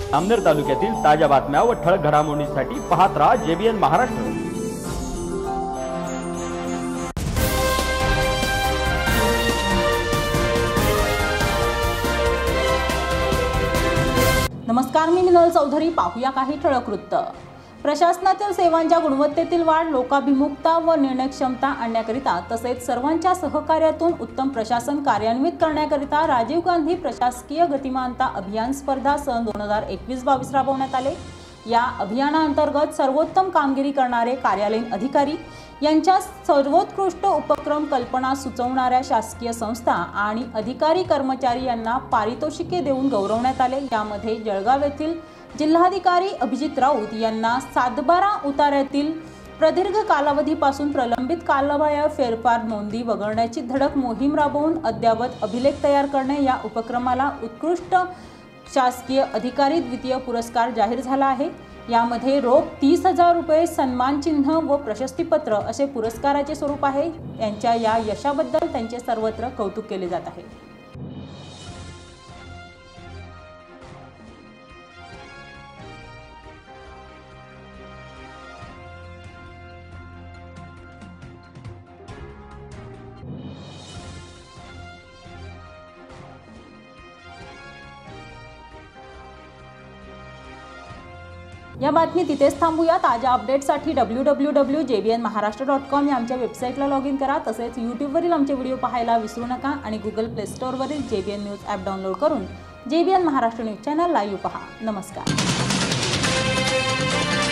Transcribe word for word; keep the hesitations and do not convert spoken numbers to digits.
अमनेर तालुक्यातील ताज्या बातम्या व ठळक घडामोडींसाठी पाहत राहा जेबीएन महाराष्ट्र। नमस्कार, मी मिनल चौधरी। पाहूया काही ठळक वृत्त। प्रशासनातील सेवांच्या गुणवत्तेतील वाढ, लोकाभिमुखता व निर्णयक्षमता आणण्याकरिता तसेच सर्वांच्या सहकार्यातून उत्तम प्रशासन कार्यान्वित करण्याकरिता राजीव गांधी प्रशासकीय गतिमानता अभियान स्पर्धा सन दोन हजार एकवीस बावीस राबवण्यात आले। या अभियानाअंतर्गत सर्वोत्तम कामगिरी करणारे कार्यालयीन अधिकारी यांच्या सर्वोत्कृष्ट उपक्रम कल्पना सुचवणाऱ्या शासकीय संस्था आणि अधिकारी कर्मचारी यांना पारितोषिके देऊन गौरवण्यात आले। यामध्ये जळगाव येथील जिल्हाधिकारी अभिजित राऊत यांना सातबारा उतार्यातील प्रदीर्घ कालावधीपासून प्रलंबित कालबाह्य फेरफार नोंदी वगळण्याची धडक मोहीम राबवून अद्ययावत अभिलेख तयार करणे या उपक्रमाला उत्कृष्ट शासकीय अधिकारी द्वितीय पुरस्कार जाहीर झाला आहे। यामध्ये रोख तीस हजार रुपये, सन्मान चिन्ह व प्रशस्तीपत्र असे पुरस्काराचे स्वरूप आहे। यांच्या या यशाबद्दल त्यांचे सर्वत्र कौतुक केले जात आहे। या बातमी तिथेच थांबूया। ताज्या अपडेट्ससाठी W W W dot J B N Maharashtra dot com या आमच्या वेबसाईटला लॉग इन करा। तसेच यूट्यूबवरील आमचे व्हिडिओ पाहायला विसरू नका आणि गुगल प्ले स्टोअरवरील J B N news app download करून J B N Maharashtra news channel live पहा। नमस्कार।